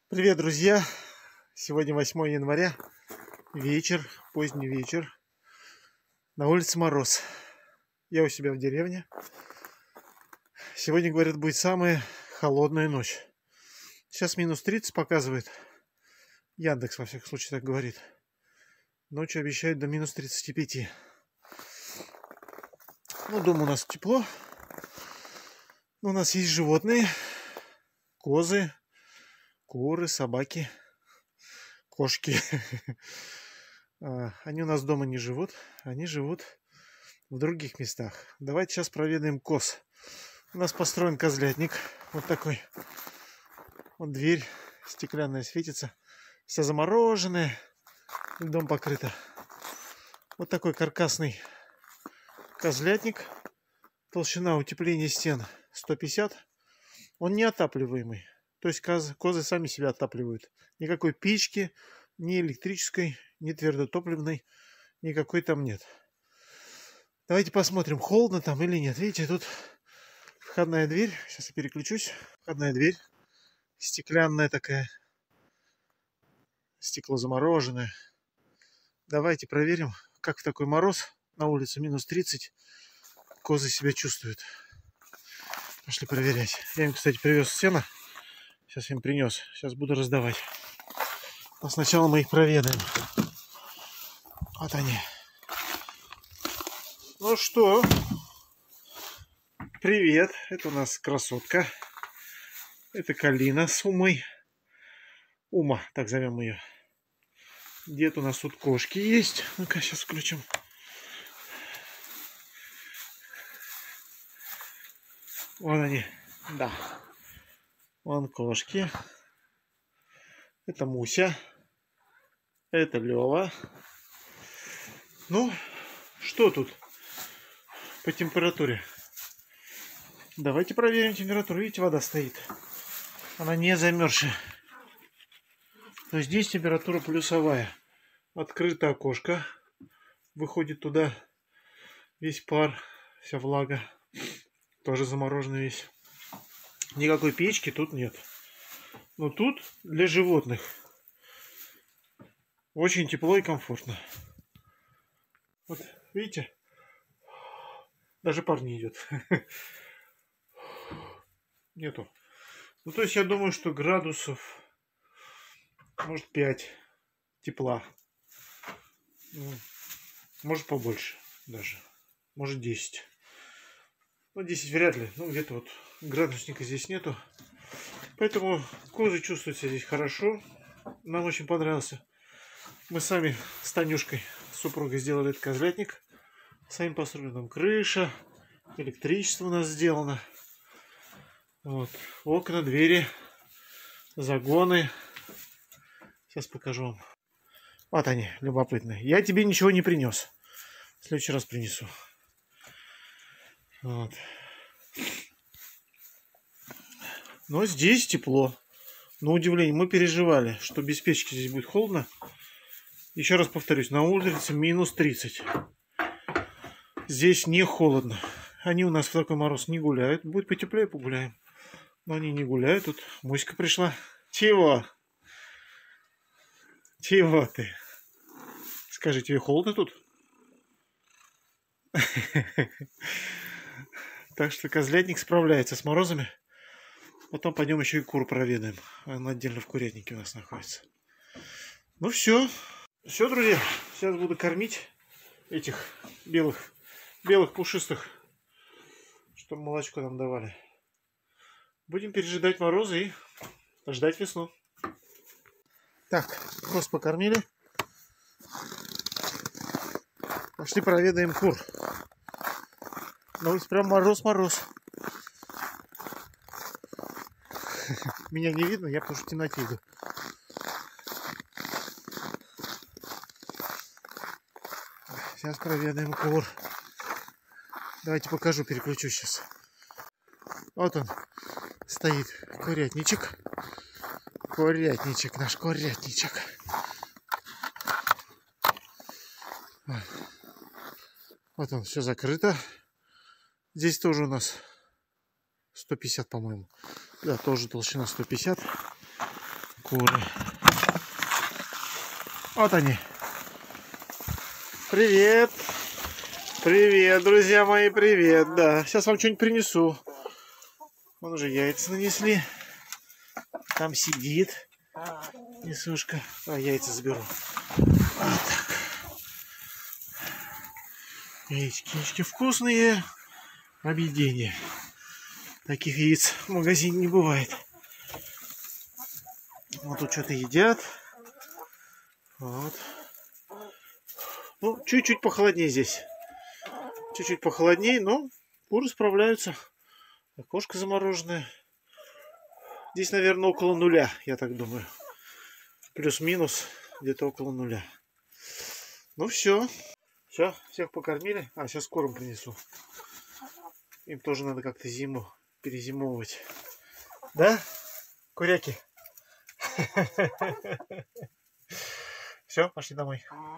Привет, друзья! Сегодня 8 января, вечер, поздний вечер. На улице мороз. Я у себя в деревне. Сегодня, говорят, будет самая холодная ночь. Сейчас минус 30 показывает. Яндекс, во всяком случае, так говорит. Ночью обещают до минус 35. Ну, дома у нас тепло. Но у нас есть животные. Козы, куры, собаки, кошки. Они у нас дома не живут. Они живут в других местах. Давайте сейчас проведаем коз. У нас построен козлятник. Вот такой. Вот дверь стеклянная светится. Вся замороженная. Льдом покрыта. Вот такой каркасный козлятник. Толщина утепления стен 150. Он неотапливаемый. То есть козы сами себя отапливают. Никакой печки, ни электрической, ни твердотопливной. Никакой там нет. Давайте посмотрим, холодно там или нет. Видите, тут входная дверь. Сейчас я переключусь. Входная дверь. Стеклянная такая. Стекло замороженное. Давайте проверим, как в такой мороз на улице минус 30 козы себя чувствуют. Пошли проверять. Я им, кстати, привез сено. Сейчас им принес. Сейчас буду раздавать. Но сначала мы их проведаем. Вот они. Ну что? Привет. Это у нас красотка. Это Калина с Умой. Ума, так зовем ее. Где-то у нас тут кошки есть. Ну-ка, сейчас включим. Вон они. Да. Вон кошки. Это Муся. Это Лева. Ну, что тут по температуре? Давайте проверим температуру. Видите, вода стоит. Она не замерзшая. Но здесь температура плюсовая. Открыто окошко. Выходит туда весь пар, вся влага. Тоже замороженный весь. Никакой печки тут нет. Но тут для животных очень тепло и комфортно. Вот, видите? Даже пар не идет. Нету. Ну, то есть, я думаю, что градусов, может, 5 тепла. Ну, может, побольше даже. Может, 10. Ну, 10 вряд ли. Ну, где-то вот градусника здесь нету. Поэтому козы чувствуют себя здесь хорошо. Нам очень понравился. Мы сами с Танюшкой, с супругой, сделали этот козлятник. Сами построили, там крыша, электричество у нас сделано. Вот. Окна, двери, загоны. Сейчас покажу вам. Вот они, любопытные. Я тебе ничего не принес. В следующий раз принесу. Вот. Но здесь тепло. На удивление, мы переживали, что без печки здесь будет холодно. Еще раз повторюсь, на улице минус 30. Здесь не холодно. Они у нас в такой мороз не гуляют. Будет потеплее, погуляем. Но они не гуляют. Тут Муська пришла. Чего? Чего ты? Скажи, тебе холодно тут? Так что козлятник справляется с морозами. Потом пойдем еще и кур проведаем. Он отдельно в курятнике у нас находится. Ну все. Все, друзья. Сейчас буду кормить этих белых пушистых, чтобы молочко нам давали. Будем пережидать морозы и ждать весну. Так, коз покормили. Пошли проведаем кур. На улице прям мороз. Меня не видно, я потому что в темноте иду. Сейчас проведаем кур. Давайте покажу, переключу сейчас. Вот он стоит, курятничек. Курятничек, наш курятничек. Вот он, все закрыто. Здесь тоже у нас 150, по-моему. Да, тоже толщина 150. куры. Вот они. Привет. Привет, друзья мои, привет. Да, сейчас вам что-нибудь принесу. Вон уже яйца нанесли. Там сидит несушка. А, яйца заберу. Вот так. Яички вкусные. Объедение. Таких яиц в магазине не бывает. Вот тут что-то едят. Вот. Ну, чуть-чуть похолоднее здесь. Чуть-чуть похолоднее, но куры справляются. Окошко замороженное. Здесь, наверное, около нуля, я так думаю. Плюс-минус где-то около нуля. Ну все. Все, всех покормили. А, сейчас корм принесу. Им тоже надо как-то зиму перезимовывать. Да, куряки? Все, пошли домой.